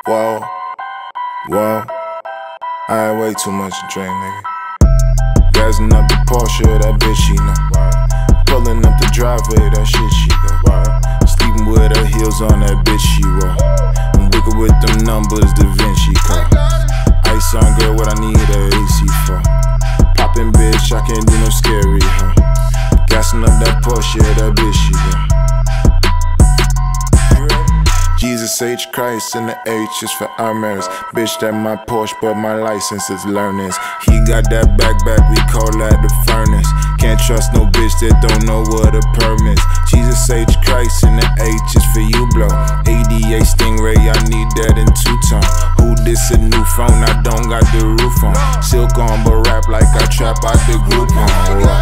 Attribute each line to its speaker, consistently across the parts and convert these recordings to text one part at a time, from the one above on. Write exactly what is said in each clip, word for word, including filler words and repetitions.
Speaker 1: Whoa, whoa, I had way too much to drink, nigga. Gassing up the Porsche, that bitch she know. Pulling up the driveway, that shit she go. Sleeping with her heels on, that bitch she roll. I'm wicked with them numbers, Da Vinci Code. Ice on, girl, what I need a A C for. Poppin' bitch, I can't do no scary, huh? Gassing up that Porsche, that bitch she go. Jesus H Christ and the H is for Hermes. Bitch, that my Porsche, but my license is learners. He got that backpack, we call that the furnace. Can't trust no bitch that don't know what a permits. Jesus H Christ and the H is for you, blow. A D A Stingray, I need that in two-tone. Who this a new phone? I don't got the roof on. Silk on, but rap like I trap out the group on.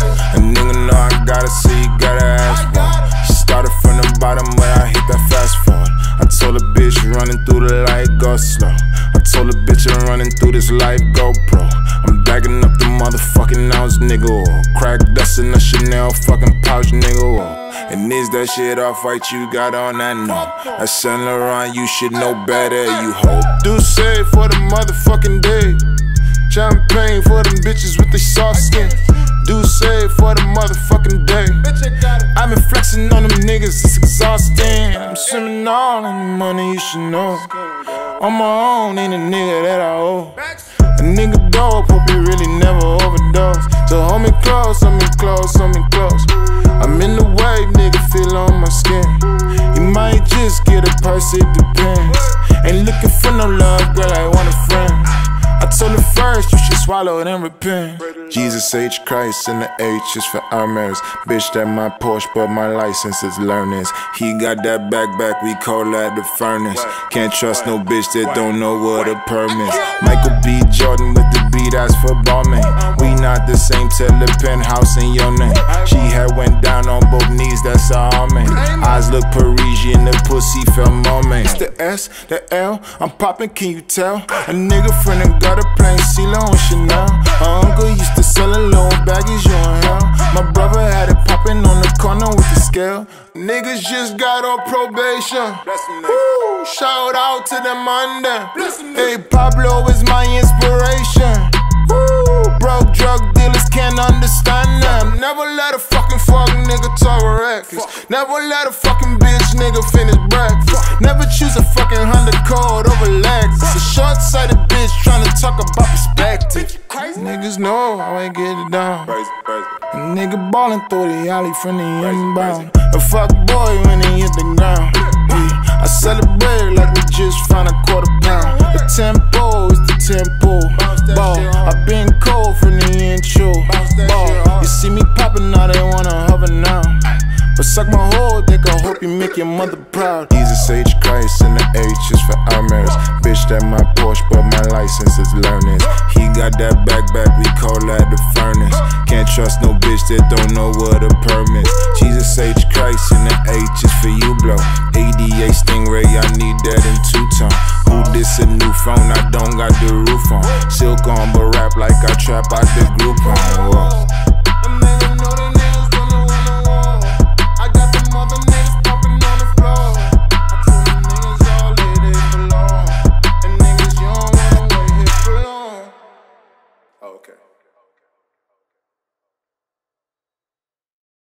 Speaker 1: A nigga know I gotta see, gotta ask for. She started from the bottom, but I hit that fast forward. I told a bitch running through the light, go slow. I told a bitch I'm running through this life, GoPro. I'm bagging up the motherfucking ounce, nigga. Oh. Crack dust in the Chanel fucking pouch, nigga. Oh. And is that shit off-white you got on that? No. That's Saint Laurent, you should know better, you hoe. Do say for the motherfucking day. Champagne for them bitches with the soft skin. Do say for the motherfucking day. I've been flexing on them niggas, it's exhausting. I'm swimming all in the money, you should know. On my own, ain't a nigga that I owe. A nigga dope, hope you really never overdose. So hold me close, hold me close, hold me close. I'm in the wave, nigga, feel on my skin. You might just get a purse, it depends. Ain't looking for no love, girl, I want a friend. I told her first, you should swallow it and repent. Jesus H Christ and the H is for Hermes. Bitch, that my Porsche, but my license is learners. He got that backpack, we call that the furnace. Can't trust no bitch that don't know what a permit. Michael B. Jordan with the beat, that's for Balmain. We not the same, tell the penthouse in your name. She had went down on both knees, that's all man. Eyes look Parisian, the pussy felt Balmain. It's the S, the L, I'm poppin', can you tell? A nigga friend and got a plain CeeLo and Chanel. My uncle used to sell a little baggage, you in hell. My brother had it poppin' on the corner with the scale. Niggas just got on probation. Woo, shout out to them under. Hey, Pablo is my inspiration. Woo, broke drug dealers can't understand them. Never let a fucking fuck nigga talk records. Never let a fucking bitch nigga finish breakfast. Never choose a fucking Honda Code over Lexus. A short-sighted bitch tryna talk about perspective. Niggas know how I get it down. A nigga ballin' through the alley from the inbound. A fuck boy when he hit the ground. Yeah, I celebrate like we just found a quarter pound. The tempo is the tempo. Ball, I been cold from the intro. Ball, you see me poppin', now they wanna hover now. But suck my whole dick, I hope you make your mother proud. Jesus H Christ and the H is for Hermes. Bitch, that my Porsche, but my license is learners. He got that backpack, we call that the furnace. Can't trust no bitch that don't know what a permit. Jesus H Christ and the H is for you, blow. A D A Stingray, I need that in two-tone. Who this a new phone? I don't got the roof on. Silk on, but rap like I trap out the group on. Whoa.